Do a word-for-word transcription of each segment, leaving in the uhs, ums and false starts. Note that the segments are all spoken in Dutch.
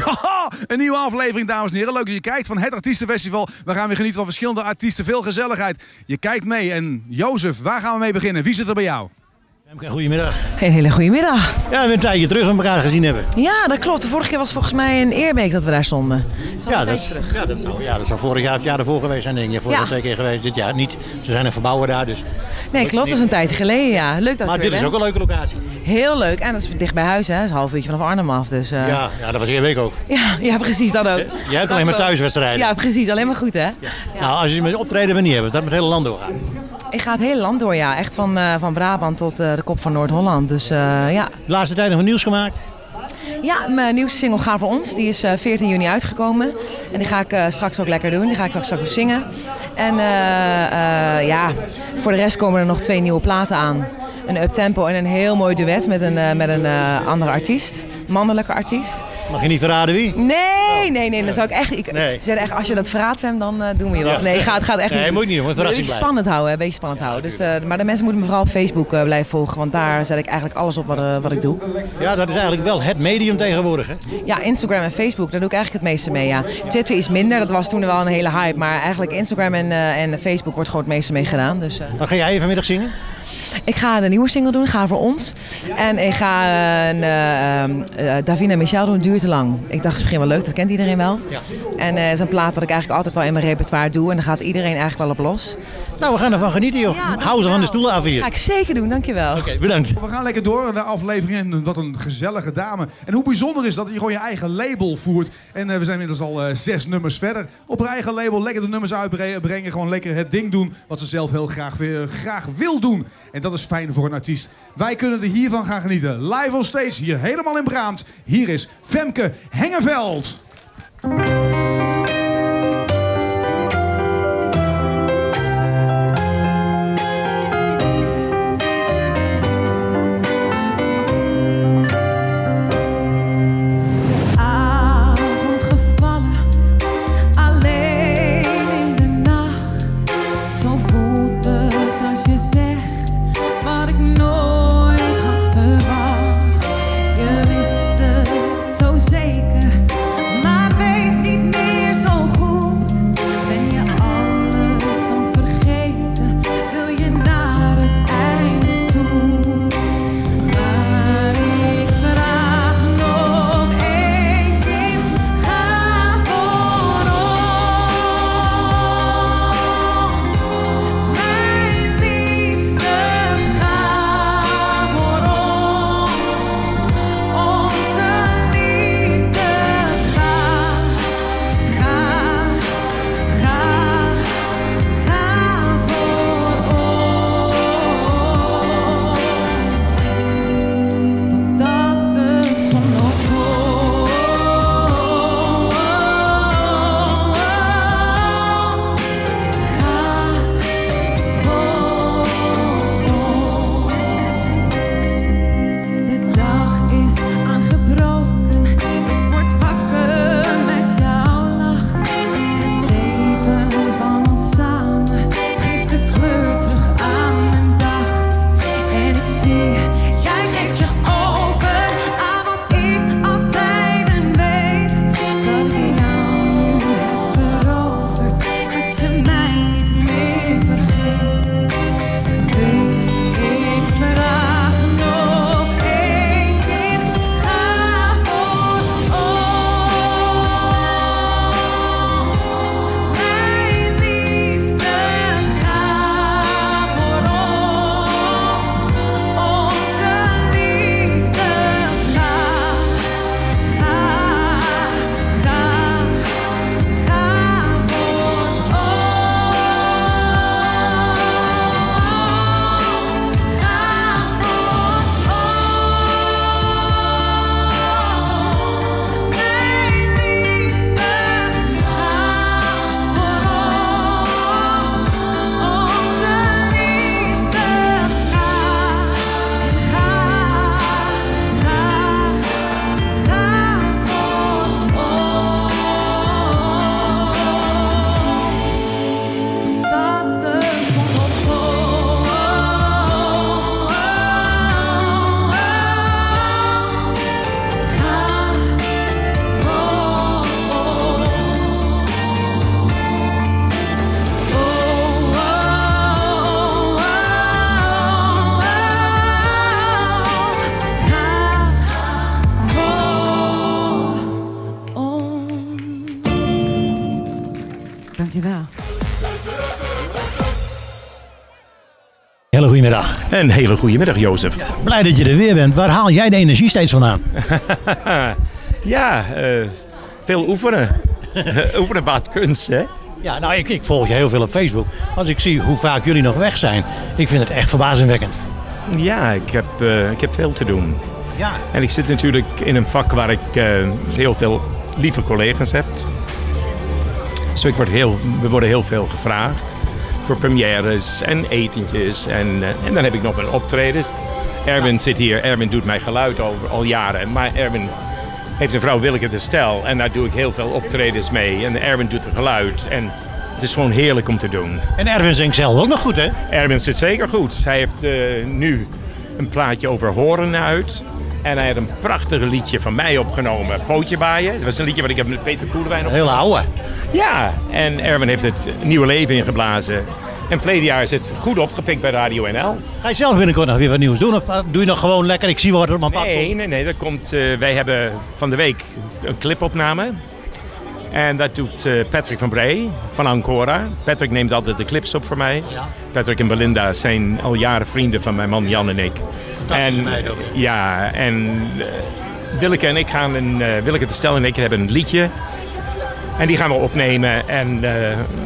Haha, een nieuwe aflevering, dames en heren. Leuk dat je kijkt van het Artiestenfestival. We gaan weer genieten van verschillende artiesten, veel gezelligheid. Je kijkt mee en Jozef, waar gaan we mee beginnen? Wie zit er bij jou? Femke, goedemiddag. Een hele goede middag. Ja, we een tijdje terug dat we elkaar gezien hebben. Ja, dat klopt. De vorige keer was volgens mij een Eerbeek dat we daar stonden. Dat ja, dat, ja, dat zou, ja, dat zou vorig jaar of het jaar ervoor geweest zijn, denk ik. Vorig jaar ja. twee keer geweest, dit jaar niet. Ze zijn een verbouwer daar, dus... Nee, klopt. Dat is een tijd geleden, ja. Leuk dat maar dit is ook een leuke locatie. Heel leuk. En dat is dicht bij huis, hè. Dat is een half uurtje vanaf Arnhem af, dus... Uh... Ja, ja, dat was Eerbeek ook. Ja, ja, precies, dat ook. Je hebt alleen maar thuiswedstrijden. Ja, precies. Alleen maar goed, hè. Ja. Ja. Nou, als je met optreden maar niet hebt, dat met het hele land doorgaat. Ik ga het hele land door, ja. Echt van, uh, van Brabant tot uh, de kop van Noord-Holland. Dus uh, ja. De laatste tijd nog nieuws gemaakt? Ja, mijn nieuwste single Ga Voor Ons. Die is uh, veertien juni uitgekomen. En die ga ik uh, straks ook lekker doen. Die ga ik ook straks ook zingen. En uh, uh, ja, voor de rest komen er nog twee nieuwe platen aan. Een uptempo en een heel mooi duet met een, uh, met een uh, andere artiest. Mannelijke artiest. Mag je niet verraden wie? Nee, nee, nee. Dat zou ik echt... Ik, nee. Ze zeiden echt, als je dat verraadt, Fem, dan uh, doen we je wat. Ja. Nee, het gaat, gaat echt nee, niet. moet je niet doen. Een verrassing blijven. Spannend houden, een beetje spannend ja, houden. Dus, uh, maar de mensen moeten me vooral op Facebook uh, blijven volgen. Want daar zet ik eigenlijk alles op wat, uh, wat ik doe. Ja, dat is eigenlijk wel het medium tegenwoordig, hè? Ja, Instagram en Facebook, daar doe ik eigenlijk het meeste mee, ja. Twitter is minder, dat was toen wel een hele hype. Maar eigenlijk Instagram en, uh, en Facebook wordt gewoon het meeste mee gedaan. Dus, uh... Maar ga jij vanmiddag zingen? Ik ga de nieuwe single doen, Ga Voor Ons. En ik ga een uh, uh, Davina Michel doen, Duurt Te Lang. Ik dacht, misschien wel leuk, dat kent iedereen wel. Ja. En het uh, is een plaat wat ik eigenlijk altijd wel in mijn repertoire doe. En daar gaat iedereen eigenlijk wel op los. Nou, we gaan ervan genieten, joh. Ja, hou ze van de stoelen af hier. Ga ik zeker doen, dankjewel. Oké, okay, bedankt. We gaan lekker door naar de aflevering. En wat een gezellige dame. En hoe bijzonder is dat je gewoon je eigen label voert. En uh, we zijn inmiddels al uh, zes nummers verder. Op haar eigen label lekker de nummers uitbrengen. Gewoon lekker het ding doen wat ze zelf heel graag, uh, graag wil doen. En dat is fijn voor een artiest. Wij kunnen er hiervan gaan genieten. Live on stage, hier helemaal in Braamt. Hier is Femke Hengeveld. Zo zeker, maar weet niet meer. Dankjewel. Hele goedemiddag. Een hele goede middag, Jozef. Blij dat je er weer bent. Waar haal jij de energie steeds vandaan? ja, uh, veel oefenen. oefenen baat kunst, hè? Ja, nou, ik, ik volg je heel veel op Facebook. Als ik zie hoe vaak jullie nog weg zijn, ik vind het echt verbazingwekkend. Ja, ik heb, uh, ik heb veel te doen. Ja. En ik zit natuurlijk in een vak waar ik uh, heel veel lieve collega's heb. Dus ik word heel, we worden heel veel gevraagd. Voor premières en etentjes. En, uh, en dan heb ik nog mijn optredens. Erwin ja. zit hier. Erwin doet mijn geluid over al jaren. Maar Erwin heeft een vrouw Willeke de Stel. En daar doe ik heel veel optredens mee. En Erwin doet het geluid. En het is gewoon heerlijk om te doen. En Erwin zingt zelf ook nog goed, hè? Erwin zit zeker goed. Hij heeft uh, nu een plaatje over horen uit. En hij had een prachtig liedje van mij opgenomen. Pootje baaien. Dat was een liedje wat ik heb met Peter Koelewijn opgenomen. Heel oude. Ja, en Erwin heeft het nieuwe leven ingeblazen. En verleden jaar is het goed opgepikt bij Radio N L. Ga je zelf binnenkort nog weer wat nieuws doen? Of doe je nog gewoon lekker, ik zie wel wat er op mijn pad komt? Nee, nee, nee. Dat komt, uh, wij hebben van de week een clipopname. En dat doet uh, Patrick van Bree van Ancora. Patrick neemt altijd de clips op voor mij. Ja. Patrick en Belinda zijn al jaren vrienden van mijn man Jan en ik. En, meid ook. Ja, en uh, Willeke en ik gaan een, uh, Willeke de Stel en ik hebben een liedje. En die gaan we opnemen. En uh,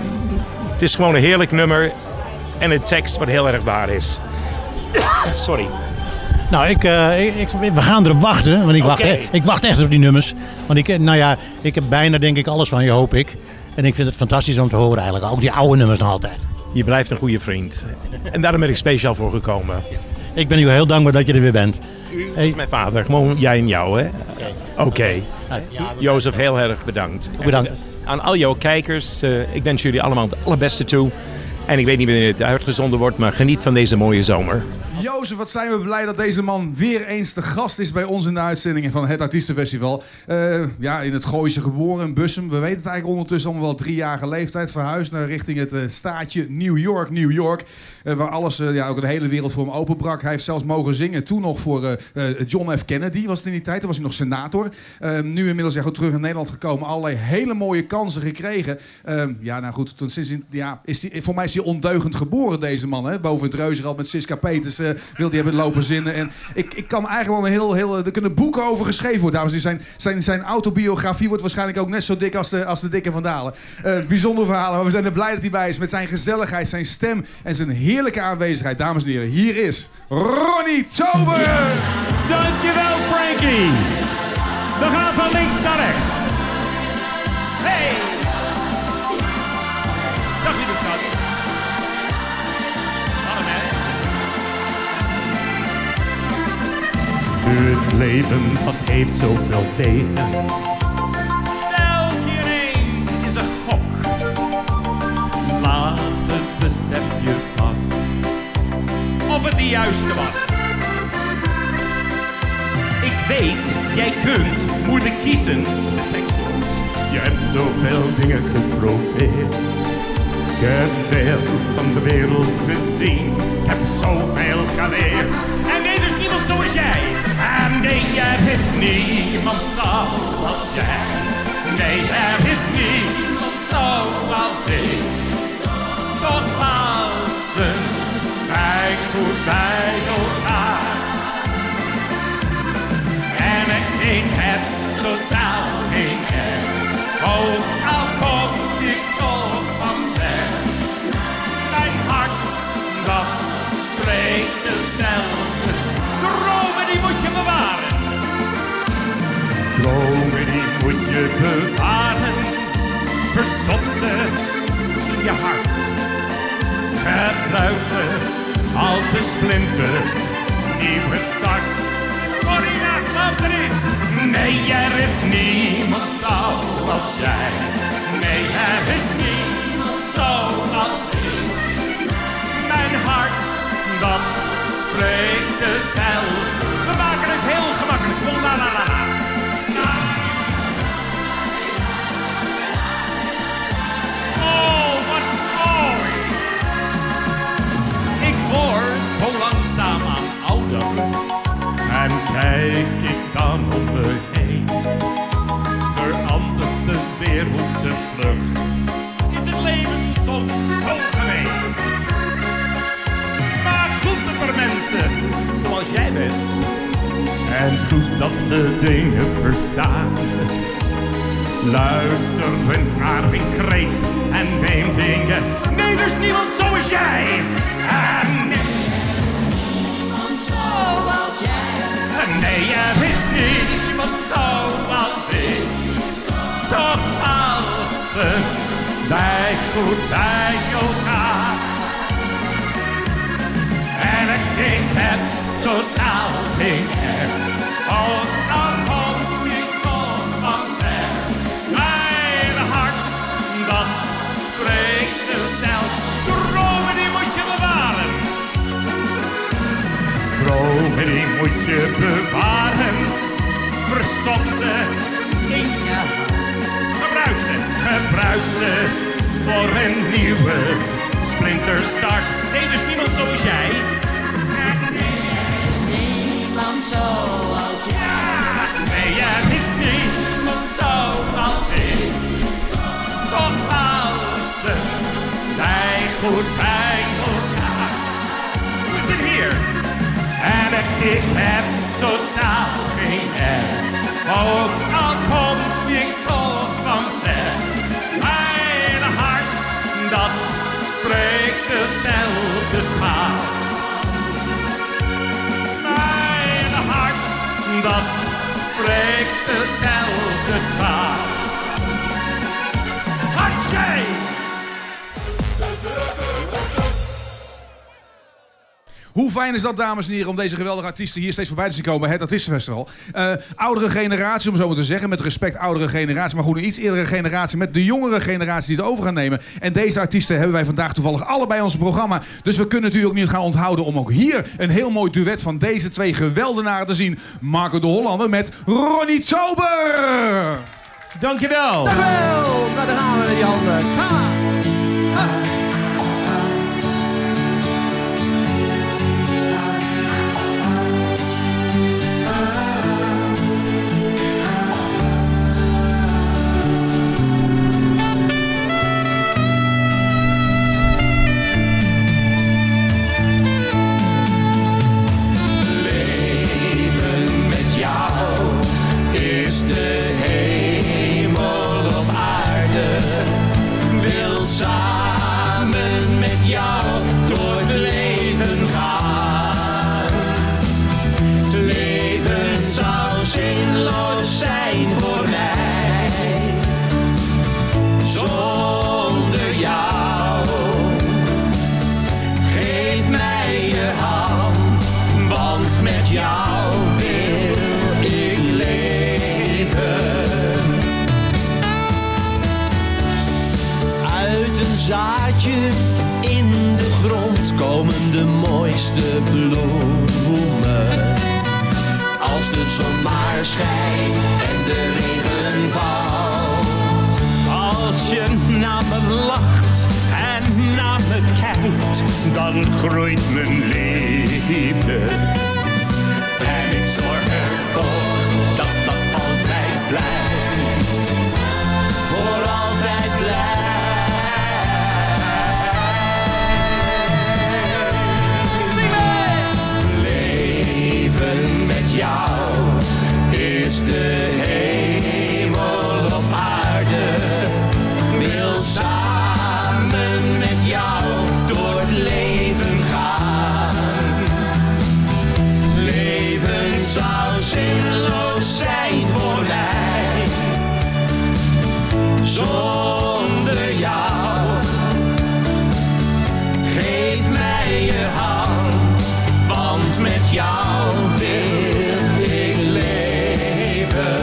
het is gewoon een heerlijk nummer. En een tekst wat heel erg waar is. Sorry. Nou, ik, uh, ik, we gaan erop wachten. Want ik, okay. wacht, ik wacht echt op die nummers. Want ik, nou ja, ik heb bijna denk ik alles van je, hoop ik. En ik vind het fantastisch om te horen eigenlijk. Ook die oude nummers nog altijd. Je blijft een goede vriend. En daarom ben ik speciaal voor gekomen. Ik ben u heel dankbaar dat je er weer bent. U hey. is mijn vader. Gewoon jij en jou, hè? Oké. Okay. Okay. Jozef, heel erg bedankt. Bedankt. En aan al jouw kijkers, uh, ik wens jullie allemaal het allerbeste toe. En ik weet niet wanneer het uitgezonden wordt, maar geniet van deze mooie zomer. Jozef, wat zijn we blij dat deze man weer eens de gast is bij ons in de uitzendingen van het Artiestenfestival. Uh, ja, in het Gooise geboren, in Bussum. We weten het eigenlijk ondertussen allemaal wel driejarige leeftijd. Verhuisd naar richting het uh, staatje New York, New York. Uh, waar alles, uh, ja, ook de hele wereld voor hem openbrak. Hij heeft zelfs mogen zingen. Toen nog voor uh, uh, John F. Kennedy was het in die tijd. Toen was hij nog senator. Uh, nu inmiddels ja, goed terug in Nederland gekomen. Allerlei hele mooie kansen gekregen. Uh, ja, nou goed. Toen, sinds, ja, is die, voor mij is hij ondeugend geboren, deze man. Hè? Boven het Reuzenrad met Siska Peters uh, wil die hebben lopen zinnen. En ik, ik kan eigenlijk wel een heel, heel... Er kunnen boeken over geschreven worden. Dames en heren, zijn, zijn, zijn autobiografie wordt waarschijnlijk ook net zo dik als de, als de dikke Van Dalen. Uh, bijzonder verhalen. Maar we zijn er blij dat hij bij is. Met zijn gezelligheid, zijn stem en zijn heerlijke aanwezigheid. Dames en heren, hier is Ronnie Tober. Dankjewel, Frankie. We gaan van links naar rechts. Hey. Dag, lieve schat. Het leven, dat heeft zoveel tegen. Elk een is een gok. Later besef je pas of het de juiste was. Ik weet, jij kunt moeilijk kiezen. Dat is de tekst hoor. Je hebt zoveel dingen geprobeerd. Ik heb veel van de wereld gezien. Ik heb zoveel geleerd. En nee, er is niemand zoals jij. En nee, er is niemand zoals jij. Nee, er is niemand zoals ik. Toch passen wij goed bij elkaar. En ik heb totaal geen erg. Ook al kom ik toch van ver. Mijn hart, dat spreekt dezelfde. Dromen die moet je bewaren. Dromen die moet je bewaren. Verstop ze in je hart. Gebruik ze als een splinter. Nieuwe start. Corina, wat er is. Nee, er is niemand zoals jij. Nee, er is niemand zoals ik. Mijn hart, dat spreekt dezelfde. We maken het heel gemakkelijk. Kom, la la la la. Oh, wat mooi. Ik word zo langzaam aan ouder. En kijk ik dan om me heen. Verandert de wereld te vlug. Is het leven En goed dat ze dingen verstaan. Luisterend naar hun kreet en neem dingen. Nee, er is niemand zoals jij. En nee, er is niemand zoals jij. Nee, er is niemand zoals ik. Toch passen wij goed bij elkaar. En ik heb totaal geen erg. Ook al kom ik toch van ver. Mijn hart, dat spreekt zelf. Dromen die moet je bewaren. Dromen die moet je bewaren. Verstop ze in je hart. Gebruik ze, gebruik ze voor een nieuwe splinterstart. Nee, er is niemand zoals jij. Niemand zoals jij. Nee, er is niemand zoals ik. Toch passen wij goed bij elkaar. We zijn hier. En ik heb totaal geen erg. Ook al kom ik toch van ver. Mijn hart, dat spreekt dezelfde taal. Dat spreekt dezelfde taal. Hartje! Hoe fijn is dat, dames en heren, om deze geweldige artiesten hier steeds voorbij te zien komen. Het Artiestenfestival. Uh, oudere generatie, om zo maar te zeggen. Met respect oudere generatie. Maar goed, een iets eerdere generatie met de jongere generatie die het over gaan nemen. En deze artiesten hebben wij vandaag toevallig allebei in ons programma. Dus we kunnen natuurlijk ook niet gaan onthouden om ook hier een heel mooi duet van deze twee geweldenaren te zien. Marco de Hollander met Ronnie Tober. Dankjewel. Dankjewel. Nou, daar gaan we met die handen. Ha. Ha. Samen met jou door het leven gaan. Het leven zou zinloos zijn voor mij zonder jou. Geef mij je hand, want met jou wil ik leven. Uit een zaadje in de grond komen de mooiste bloemen. Als de zon maar schijnt en de regen valt. Als je naar me lacht en naar me kijkt, dan groeit mijn leven. En ik zorg ervoor dat dat altijd blijft. Voor altijd blijft. Met jou is de hemel op aarde. Wil samen met jou door het leven gaan. Leven zou zinloos zijn voor mij zonder jou. Geef mij je hand, want met jou wil ik leven.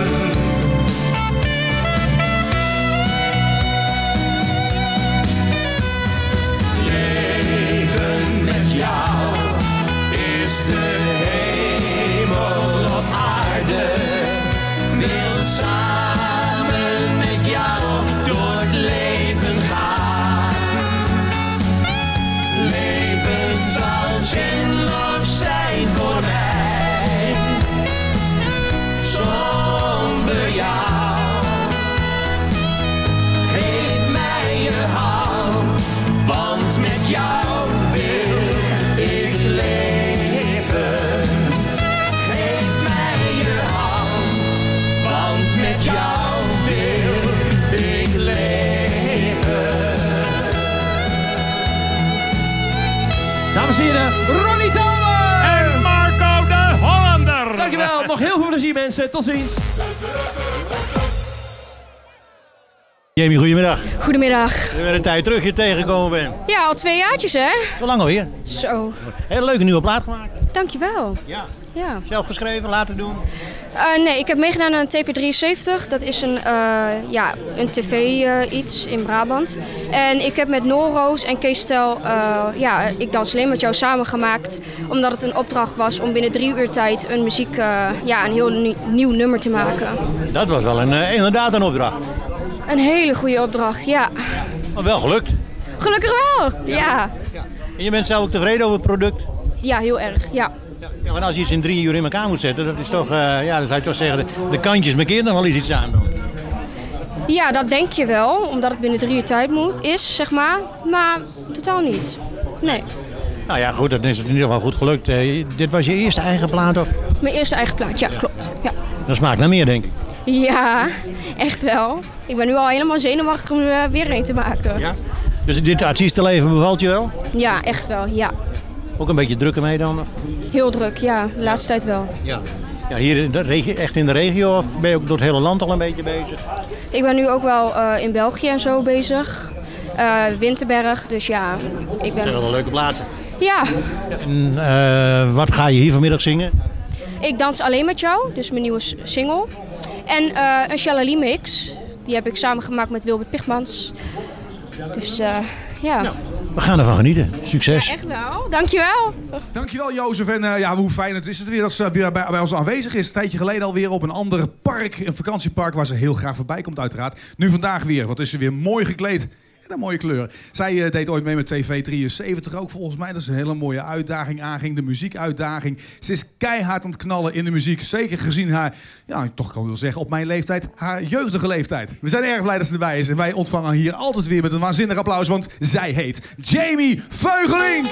Leven met jou is de hemel op aarde. Wil samen met jou mensen. Tot ziens. Jamie, goedemiddag. Goedemiddag. Je bent een tijd terug je tegengekomen bent. Ja, al twee jaartjes hè? Zo lang alweer. Zo. Hele leuke nieuwe plaat gemaakt. Dankjewel. Ja. Ja. Zelf geschreven, laten doen? Uh, nee, ik heb meegedaan aan T V drieënzeventig. Dat is een, uh, ja, een tv uh, iets in Brabant. En ik heb met Noorroos en Kees Stel, uh, ja, Ik dans alleen met jou samen gemaakt. Omdat het een opdracht was om binnen drie uur tijd een muziek, uh, ja, een heel nieuw, nieuw nummer te maken. Dat was wel een, uh, inderdaad een opdracht. Een hele goede opdracht, ja. Maar wel gelukt. Gelukkig wel, ja. ja. En je bent zelf ook tevreden over het product? Ja, heel erg, ja. Ja, maar als je iets in drie uur in elkaar moet zetten, dat is toch, uh, ja, dan zou je toch zeggen, de, de kantjes markeert dan wel eens iets aan dan. Ja, dat denk je wel, omdat het binnen drie uur tijd moet, is, zeg maar. Maar totaal niet. Nee. Nou ja, goed, dan is het in ieder geval goed gelukt. Uh, dit was je eerste eigen plaat, of? Mijn eerste eigen plaat, ja, klopt. Ja. Dat smaakt naar meer, denk ik. Ja, echt wel. Ik ben nu al helemaal zenuwachtig om er weer een te maken. Ja? Dus dit artiestenleven bevalt je wel? Ja, echt wel, ja. Ook een beetje druk ermee dan? Of? Heel druk, ja. De laatste tijd wel. Ja. Ja, hier in de regio, echt in de regio of ben je ook door het hele land al een beetje bezig? Ik ben nu ook wel uh, in België en zo bezig. Uh, Winterberg, dus ja. Ik ben... Dat zijn wel leuke plaatsen. Ja. En uh, wat ga je hier vanmiddag zingen? Ik dans alleen met jou, dus mijn nieuwe single. En uh, een Shalali mix, die heb ik samen gemaakt met Wilbert Pigmans. Dus uh, ja. Nou, we gaan ervan genieten. Succes. Ja, echt wel. Dankjewel. Dankjewel Jozef. En uh, ja, hoe fijn het is het weer dat ze weer bij, bij ons aanwezig is. Een tijdje geleden alweer op een ander park, een vakantiepark waar ze heel graag voorbij komt uiteraard. Nu vandaag weer. Wat is ze weer mooi gekleed. En een mooie kleur. Zij uh, deed ooit mee met T V drieënzeventig ook volgens mij. Dat is een hele mooie uitdaging aanging. De muziekuitdaging. Ze is keihard aan het knallen in de muziek. Zeker gezien haar, ja, toch kan ik wel zeggen, op mijn leeftijd, haar jeugdige leeftijd. We zijn erg blij dat ze erbij is. En wij ontvangen hier altijd weer met een waanzinnig applaus. Want zij heet Jamie Veugelink.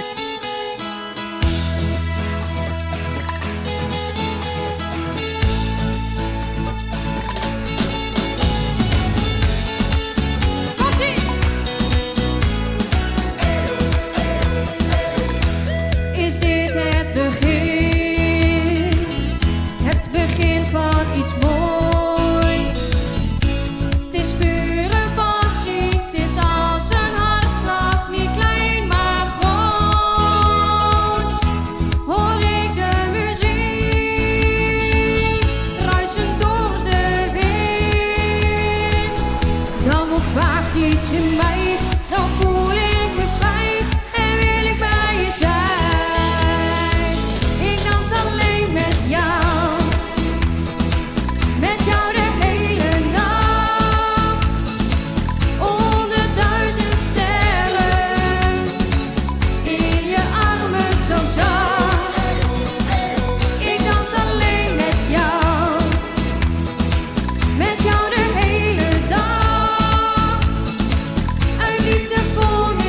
Is dit het begin? Het begin van iets moois. Het is pure passie, het is als een hartslag, niet klein maar groot. Hoor ik de muziek ruisen door de wind, dan ontwaakt iets in mij, dan voel ik me vrij en wil ik bij je zijn. Voor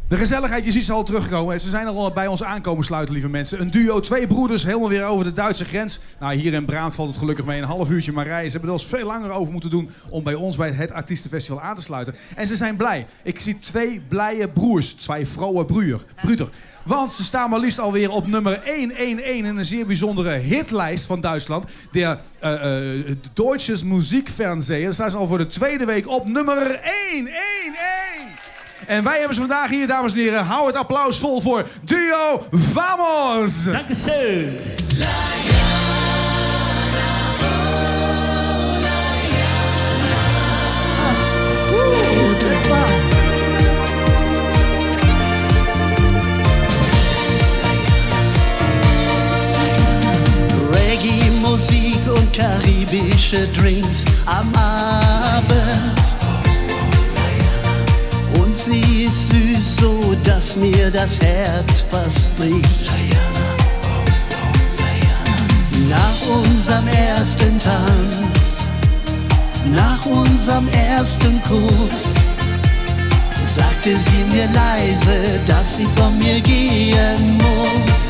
De gezelligheid, je ziet ze al terugkomen. Ze zijn al bij ons aankomen sluiten, lieve mensen. Een duo, twee broeders, helemaal weer over de Duitse grens. Nou, hier in Braamt valt het gelukkig mee. Een half uurtje maar rijden. Ze hebben er wel eens veel langer over moeten doen om bij ons bij het Artiestenfestival aan te sluiten. En ze zijn blij. Ik zie twee blije broers. Twee vrouwen broer, broeder. Want ze staan maar liefst alweer op nummer honderdelf in een zeer bijzondere hitlijst van Duitsland. De uh, uh, Deutsches Musikfernsehen. Daar staan ze al voor de tweede week op nummer honderdelf. En wij hebben ze vandaag hier, dames en heren. Hou het applaus vol voor Duo Vamos! Dankeschön! Reggae-Musik und karibische Drinks am Abend. Und sie ist süß, so dass mir das Herz fast bricht. Nach unserem ersten Tanz, nach unserem ersten Kuss, sagte sie mir leise, dass sie von mir gehen muss.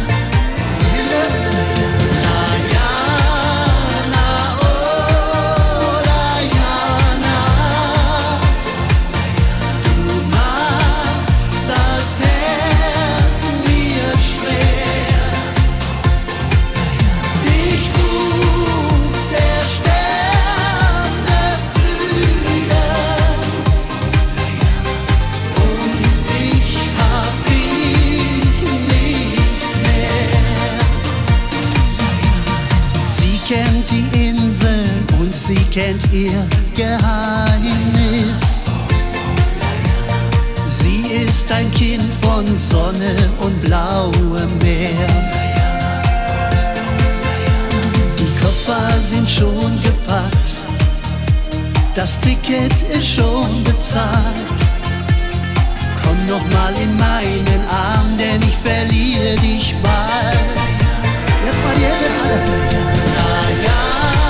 Sie kennt ihr Geheimnis. Sie ist ein Kind von Sonne und blauem Meer. Die Koffer sind schon gepackt, das Ticket ist schon bezahlt. Komm noch mal in meinen Arm, denn ich verliere dich bald. Jetzt mal jeder alle. Na ja.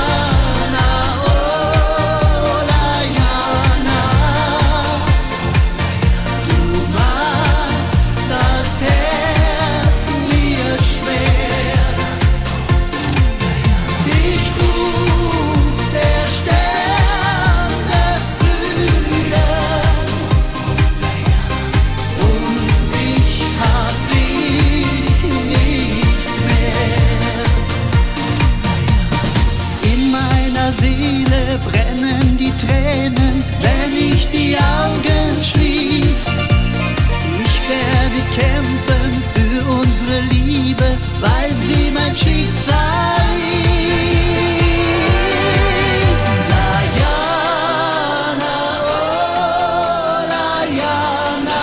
Seele brennen die Tränen, wenn ich die Augen schließ. Ich werde kämpfen für unsere Liebe, weil sie mein Schicksal ist. Diana, oh Diana,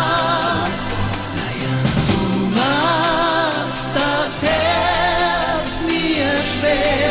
du machst das Herz mir schwer.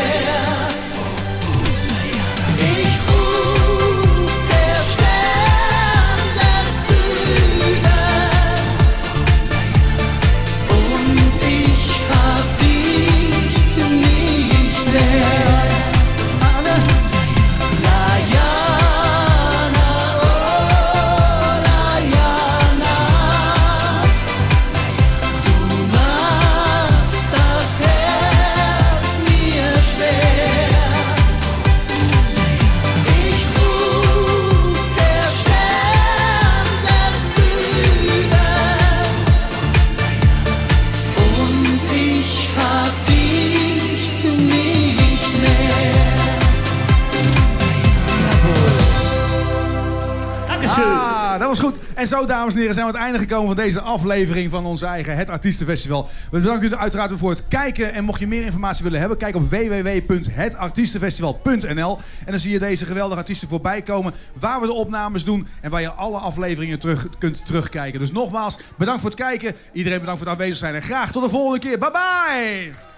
En zo, dames en heren, zijn we aan het einde gekomen van deze aflevering van ons eigen Het Artiestenfestival. We bedanken u uiteraard voor het kijken. En mocht je meer informatie willen hebben, kijk op w w w punt het artiestenfestival punt n l. En dan zie je deze geweldige artiesten voorbij komen, waar we de opnames doen en waar je alle afleveringen terug kunt terugkijken. Dus nogmaals, bedankt voor het kijken. Iedereen bedankt voor het aanwezig zijn en graag tot de volgende keer. Bye bye!